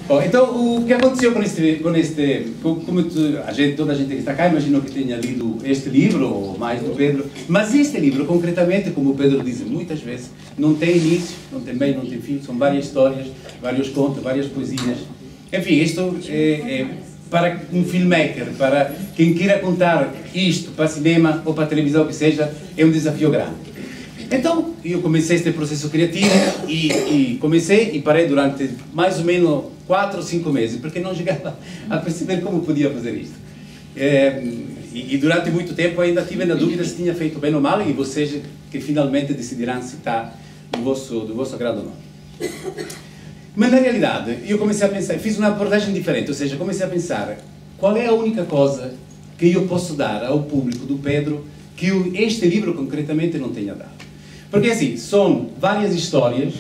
Bom, então, o que aconteceu com toda a gente que está cá, imagino que tenha lido este livro, ou mais do Pedro, mas este livro, concretamente, como o Pedro diz muitas vezes, não tem início, não tem meio, não tem fim, são várias histórias, vários contos, várias poesias. Enfim, isto é para um filmmaker, para quem queira contar isto para cinema ou para televisão, que seja, é um desafio grande. Então, eu comecei este processo criativo e comecei e parei durante mais ou menos 4 ou 5 meses, porque não chegava a perceber como podia fazer isto. E durante muito tempo ainda tive na dúvida se tinha feito bem ou mal, e vocês que finalmente decidirão se está do vosso agrado ou não. Mas na realidade, eu comecei a pensar, fiz uma abordagem diferente, ou seja, comecei a pensar qual é a única coisa que eu posso dar ao público do Pedro que este livro concretamente não tenha dado. Porque assim, são várias histórias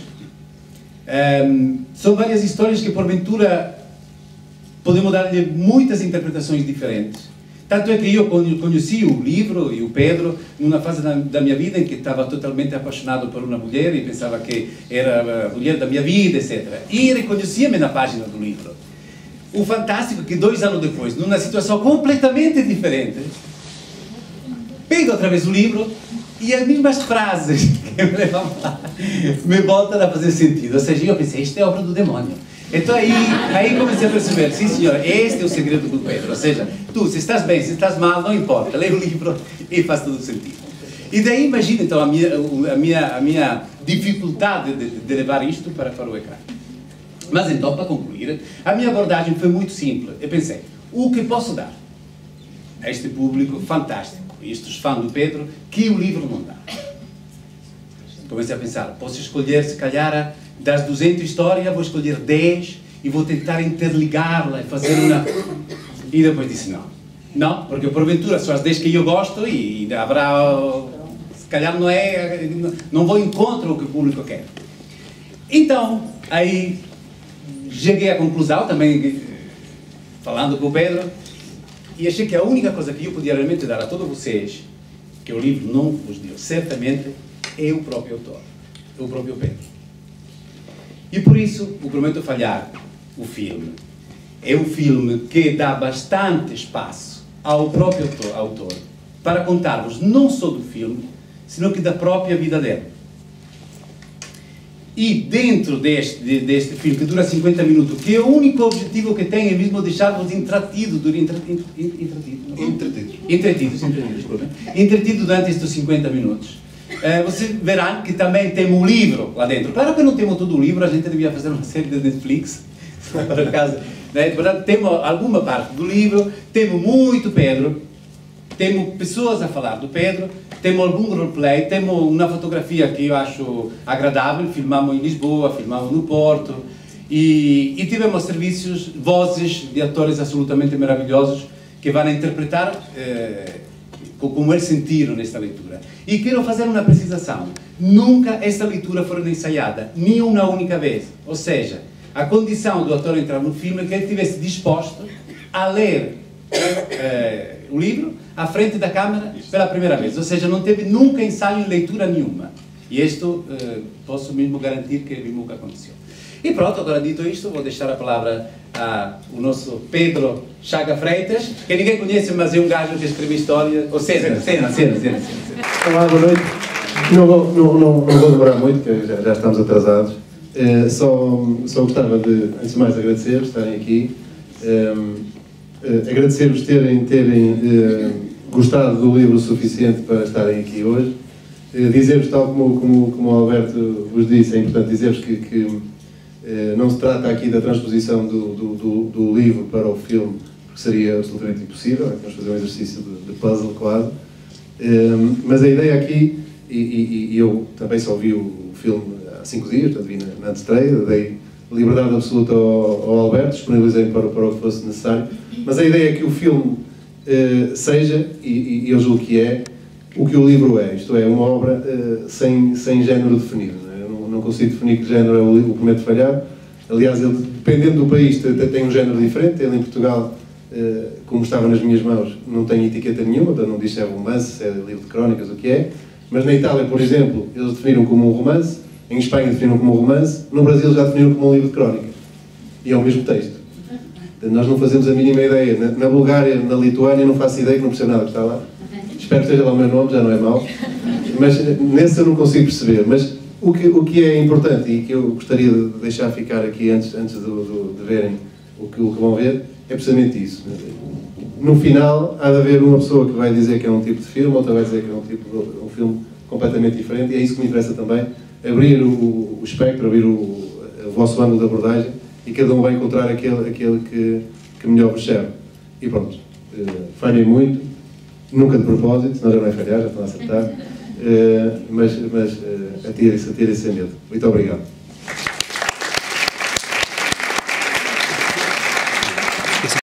que porventura podemos dar-lhe muitas interpretações diferentes. Tanto é que eu conheci o livro e o Pedro numa fase da minha vida em que estava totalmente apaixonado por uma mulher e pensava que era a mulher da minha vida, etc. E reconhecia-me na página do livro. O fantástico é que 2 anos depois, numa situação completamente diferente, pego outra vez o livro e as mesmas frases que me levam lá me voltam a fazer sentido. Ou seja, eu pensei, isto é obra do demônio. Então aí comecei a perceber, sim senhor, este é o segredo do Pedro. Ou seja, tu, se estás bem, se estás mal, não importa, lê o livro e faz todo o sentido. E daí imagina então a minha dificuldade de levar isto para o ecrã. Mas então, para concluir, a minha abordagem foi muito simples. Eu pensei, o que posso dar a este público fantástico, estes fãs do Pedro, que o livro não dá? Comecei a pensar, posso escolher, se calhar, das 200 histórias, vou escolher 10 e vou tentar interligá-la e fazer uma... E depois disse, não. Não, porque porventura são as 10 que eu gosto e haverá... Se calhar não vou encontrar o que o público quer. Então, aí cheguei à conclusão, também falando com o Pedro, e achei que a única coisa que eu podia realmente dar a todos vocês, que o livro não vos deu, certamente, é o próprio autor, o próprio Pedro. E por isso, o Prometo Falhar, o filme, é um filme que dá bastante espaço ao próprio autor para contar-vos não só do filme, sino que da própria vida dele. E dentro deste filme, que dura 50 minutos, que é o único objetivo que tem é mesmo deixar-vos entretidos durante estes 50 minutos. Vocês verão que também temos um livro lá dentro. Claro que não temos todo o livro, a gente devia fazer uma série de Netflix, por acaso. Portanto, temos alguma parte do livro, temos muito Pedro, temos pessoas a falar do Pedro, temos algum roleplay, temos uma fotografia que eu acho agradável, filmamos em Lisboa, filmamos no Porto, e tivemos serviços, vozes de atores absolutamente maravilhosos que vão interpretar como eles sentiram nesta leitura. E quero fazer uma precisação, nunca esta leitura foi ensaiada, nem uma única vez. Ou seja, a condição do ator entrar no filme é que ele estivesse disposto a ler o livro à frente da câmara pela primeira vez, ou seja, não teve nunca ensaio em leitura nenhuma. E isto posso mesmo garantir que nunca aconteceu. E pronto, agora dito isto, vou deixar a palavra ao nosso Pedro Chaga Freitas, que ninguém conhece, mas é um gajo que escreve história. Ou Cena. Olá, boa noite. Não vou demorar muito, porque já estamos atrasados. Só gostava de, antes de mais, agradecer-vos estarem aqui. Agradecer-vos terem gostado do livro o suficiente para estarem aqui hoje. Dizer-vos, tal como o Alberto vos disse, é importante dizer-vos que não se trata aqui da transposição do livro para o filme, porque seria absolutamente impossível, vamos fazer um exercício de puzzle quase. Mas a ideia aqui, e eu também só vi o filme há 5 dias, portanto vi na estreia, dei liberdade absoluta ao Alberto, disponibilizei para o que fosse necessário, mas a ideia é que o filme seja, e eu julgo que é, o que o livro é, isto é, uma obra sem género definido. Eu não consigo definir que género é o Prometo Falhar. Aliás, ele, dependendo do país, tem um género diferente. Ele em Portugal, como estava nas minhas mãos, não tem etiqueta nenhuma, portanto não diz se é romance, se é livro de crónicas, o que é. Mas na Itália, por exemplo, eles definiram como um romance, em Espanha definiram como um romance, no Brasil já definiram como um livro de crónicas. e é o mesmo texto. Nós não fazemos a mínima ideia. Na Bulgária, na Lituânia, não faço ideia, que não percebo nada que está lá. Espero que esteja lá o meu nome, já não é mau. Mas nesse eu não consigo perceber. Mas o que é importante e que eu gostaria de deixar ficar aqui antes de verem o que vão ver, é precisamente isso. No final, há de haver uma pessoa que vai dizer que é um tipo de filme, outra vai dizer que é um filme completamente diferente, e é isso que me interessa também, abrir o espectro, abrir o vosso ângulo de abordagem, e cada um vai encontrar aquele que melhor vos serve. E pronto, falhem muito, nunca de propósito, senão já não é falhar, já estão a acertar, mas atirem-se a medo. Muito obrigado.